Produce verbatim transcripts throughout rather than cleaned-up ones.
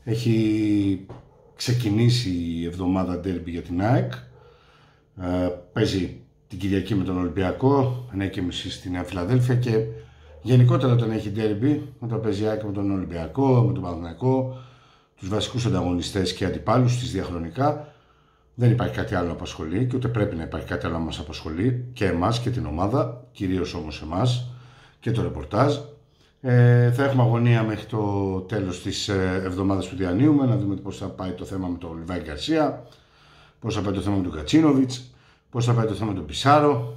Έχει ξεκινήσει η εβδομάδα ντέρμπι για την ΑΕΚ. Ε, παίζει την Κυριακή με τον Ολυμπιακό, εννιά και μισή στη Νέα Φιλαδέλφια, και γενικότερα όταν έχει ντέρμπι, όταν παίζει η ΑΕΚ με τον Ολυμπιακό, με τον Παναθηναϊκό, τους βασικούς ανταγωνιστές και αντιπάλους της διαχρονικά, δεν υπάρχει κάτι άλλο να απασχολεί και ούτε πρέπει να υπάρχει κάτι άλλο να μας απασχολεί και εμάς και την ομάδα, κυρίως όμως εμάς και το ρεπορτάζ. Ε, θα έχουμε αγωνία μέχρι το τέλος της εβδομάδας που διανύουμε, να δούμε πώς θα πάει το θέμα με τον Λιβάη Γκαρσία, πώς θα πάει το θέμα με τον Κατσίνοβιτς, πώς θα πάει το θέμα με τον Πισάρο.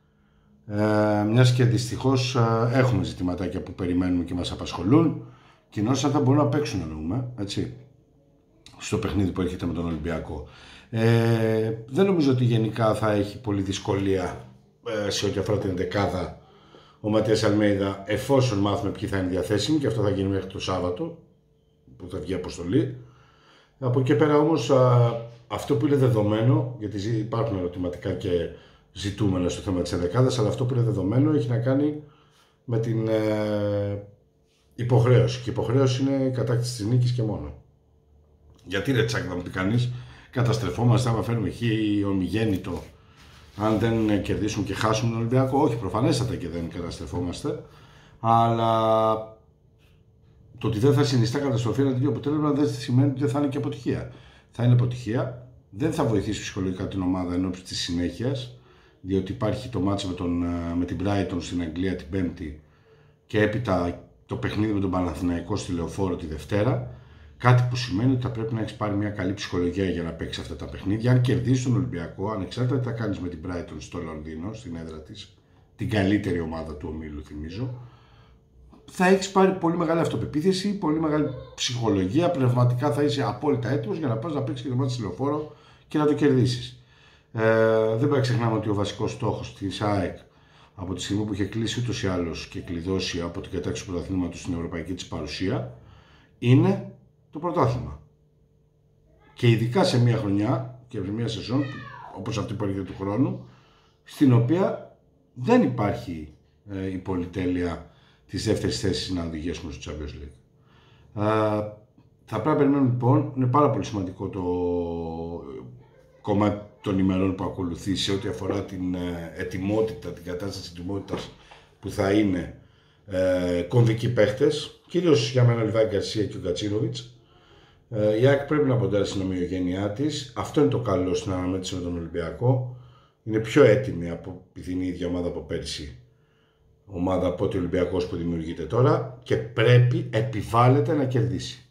Ε, μιας και δυστυχώς ε, έχουμε ζητηματάκια που περιμένουμε και μας απασχολούν, κοινώς αν θα μπορούν να παίξουν, εννοούμε, έτσι, στο παιχνίδι που έρχεται με τον Ολυμπιακό. Ε, δεν νομίζω ότι γενικά θα έχει πολύ δυσκολία ε, σε ό,τι αφορά την δεκάδα ο Ματίας Αλμέιδα, εφόσον μάθουμε ποιοι θα είναι διαθέσιμοι, και αυτό θα γίνει μέχρι το Σάββατο που θα βγει αποστολή. Από εκεί πέρα όμως α, αυτό που είναι δεδομένο, γιατί υπάρχουν ερωτηματικά και ζητούμενα στο θέμα της δεκάδας, αλλά αυτό που είναι δεδομένο έχει να κάνει με την ε, υποχρέωση, και η υποχρέωση είναι η κατάκτηση της νίκης και μόνο. Γιατί ρε Τσάκ, θα μου πει κανείς, καταστρεφόμαστε άμα φέρουμε χ ομιγέννητο αν δεν κερδίσουν και χάσουν τον Ολυμπιακό? Όχι, προφανέστατα και δεν καταστρεφόμαστε, αλλά το ότι δεν θα συνιστά καταστροφή ένα τέτοιο αποτέλεσμα δεν σημαίνει ότι δεν θα είναι και αποτυχία. Θα είναι αποτυχία, δεν θα βοηθήσει ψυχολογικά την ομάδα εν ώψη της συνέχειας, διότι υπάρχει το μάτς με, τον, με την Brighton στην Αγγλία την Πέμπτη και έπειτα το παιχνίδι με τον Παναθηναϊκό στη Λεωφόρο τη Δευτέρα. Κάτι που σημαίνει ότι θα πρέπει να έχει πάρει μια καλή ψυχολογία για να παίξει αυτά τα παιχνίδια. Αν κερδίσει τον Ολυμπιακό, ανεξάρτητα τι θα κάνει με την Brighton στο Λονδίνο, στην έδρα τη, την καλύτερη ομάδα του ομίλου, θυμίζω, θα έχει πάρει πολύ μεγάλη αυτοπεποίθηση, πολύ μεγάλη ψυχολογία. Πνευματικά θα είσαι απόλυτα έτοιμο για να πα να παίξει και το μάτι στη Λεωφόρο και να το κερδίσει. Ε, δεν πρέπει να ξεχνάμε ότι ο βασικό στόχο τη ΑΕΚ από τη στιγμή που είχε κλείσει ούτω ή άλλω και κλειδώσει από την κατάκτηση του πρωταθλήματο στην ευρωπαϊκή τη παρουσία είναι το πρωτάθλημα. Και ειδικά σε μια χρονιά και σε μια σεζόν όπως αυτή που έρχεται του χρόνου, στην οποία δεν υπάρχει ε, η πολυτέλεια της δεύτερης θέσης να οδηγήσουμε στο Champions League. Ε, θα πρέπει να περιμένουμε λοιπόν, είναι πάρα πολύ σημαντικό το κομμάτι των ημερών που ακολουθεί σε ό,τι αφορά την ε, ετοιμότητα, την κατάσταση ετοιμότητας που θα είναι ε, κομβικοί παίχτες, κυρίως για μένα ο Λιβάη Γκαρσία και ο Κατσίνοβιτς. Η ΑΕΚ πρέπει να ποντάρει στην ομοιογένειά της. Αυτό είναι το καλό στην αναμέτρηση με τον Ολυμπιακό. Είναι πιο έτοιμη από την ίδια ομάδα από πέρυσι. Ομάδα από ότι ο Ολυμπιακός που δημιουργείται τώρα, και πρέπει, επιβάλλεται να κερδίσει.